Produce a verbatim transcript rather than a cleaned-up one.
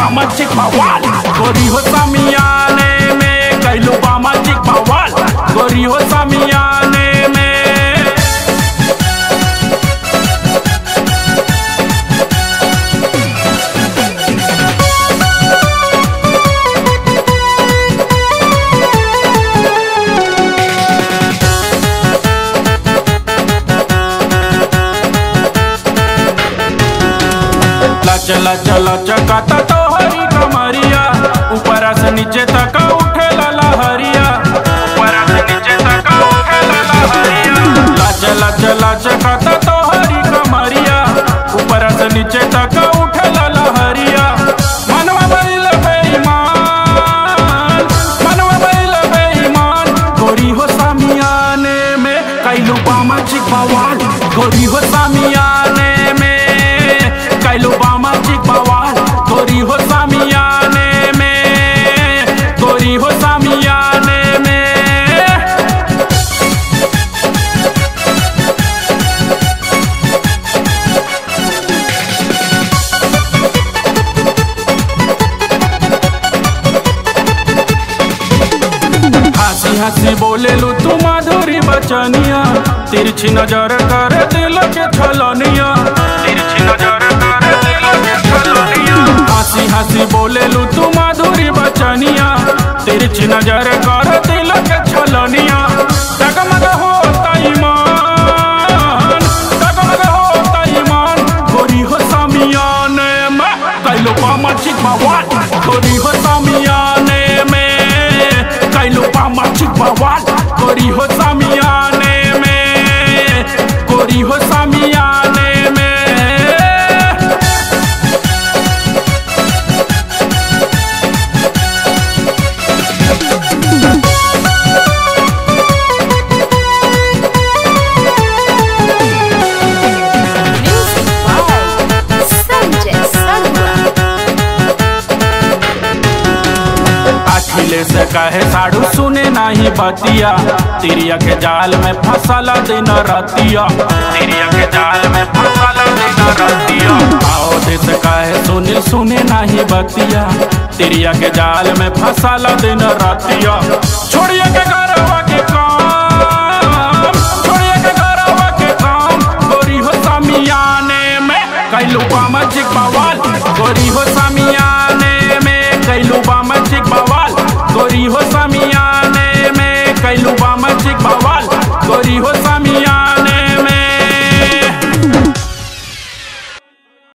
बामाचिक बवाल गोरी हो सामियाने में, कैलू बामाचिक बवाल गोरी हो सामियाने में। चला चला चकाता तोहरी कमरिया, ऊपर से नीचे तक उठे लहरिया, ऊपर से नीचे तक उठे लहरिया। ला चला चला चकाता तोहरी कमरिया, ऊपर से नीचे तक उठे लहरिया। मनवा बैल बेईमान, मनवा बैल बेईमान गोरी हो सामियाने में, कैलू बामाचिक बवाल गोरी हो सामियाने में, कैलू बामाचिक बवाल गोरी हो सामियाने में, गोरी हो सामियाने में। हंसी हंसी बोले लू तू माधुरी बचनिया, तिरछी नजर कर दिल के छलनिया, तिरछी नजर हंसी हंसी बोले लू तू माधुरी बचनिया, तिरछी नजर कर दिल के छलनिया। टगमग होता ईमान, टगमग होता ईमान गोरी हो सामियाने में, कैलू बामाचिक बवाल गोरी हो सामियाने में, कैलू बामाचिक बवाल गोरी हो सामियाने में, गोरी हो सामियाने में। से कहे साड़ू सुने नहीं बतिया, तिरिया के जाल में फसला दिन रतिया, तिरिया के जाल में फसला दिन रतिया। आओ से कहे सुनील सुने नहीं बतिया, तिरिया के जाल में फसला दिन रतिया। छोड़िए के घरवा के काम, छोड़िए के घरवा के काम गोरी हो सामियाने में, कैलू बामाचिक बवाल गोरी हो सामियाने।